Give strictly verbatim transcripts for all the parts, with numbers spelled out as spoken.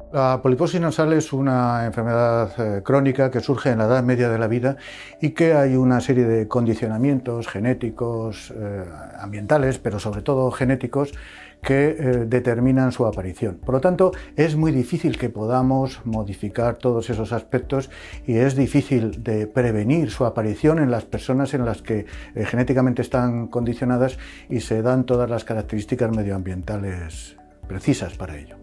La poliposis nasal es una enfermedad eh, crónica que surge en la edad media de la vida y que hay una serie de condicionamientos genéticos, eh, ambientales, pero sobre todo genéticos, que eh, determinan su aparición. Por lo tanto, es muy difícil que podamos modificar todos esos aspectos y es difícil de prevenir su aparición en las personas en las que eh, genéticamente están condicionadas y se dan todas las características medioambientales precisas para ello.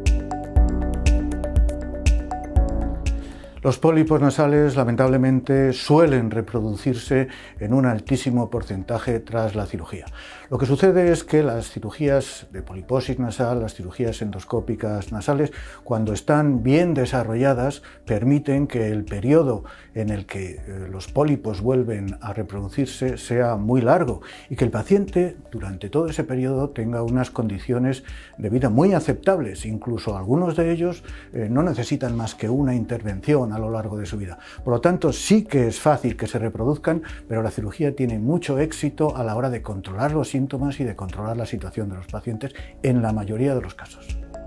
Los pólipos nasales, lamentablemente, suelen reproducirse en un altísimo porcentaje tras la cirugía. Lo que sucede es que las cirugías de poliposis nasal, las cirugías endoscópicas nasales, cuando están bien desarrolladas, permiten que el periodo en el que los pólipos vuelven a reproducirse sea muy largo y que el paciente, durante todo ese periodo, tenga unas condiciones de vida muy aceptables. Incluso algunos de ellos eh, no necesitan más que una intervención a lo largo de su vida. Por lo tanto, sí que es fácil que se reproduzcan, pero la cirugía tiene mucho éxito a la hora de controlar los síntomas y de controlar la situación de los pacientes en la mayoría de los casos.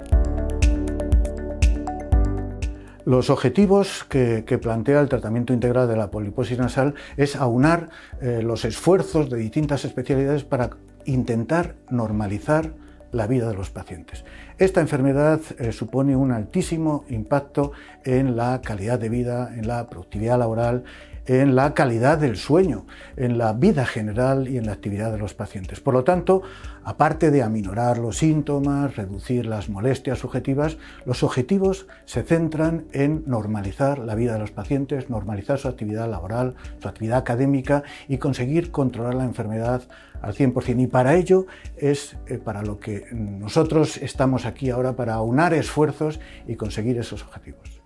Los objetivos que, que plantea el tratamiento integral de la poliposis nasal es aunar eh, los esfuerzos de distintas especialidades para intentar normalizar la vida de los pacientes. Esta enfermedad eh, supone un altísimo impacto en la calidad de vida, en la productividad laboral, en la calidad del sueño, en la vida general y en la actividad de los pacientes. Por lo tanto, aparte de aminorar los síntomas, reducir las molestias subjetivas, los objetivos se centran en normalizar la vida de los pacientes, normalizar su actividad laboral, su actividad académica y conseguir controlar la enfermedad al cien por cien. Y para ello es eh, para lo que nosotros estamos aquí ahora, para aunar esfuerzos y conseguir esos objetivos.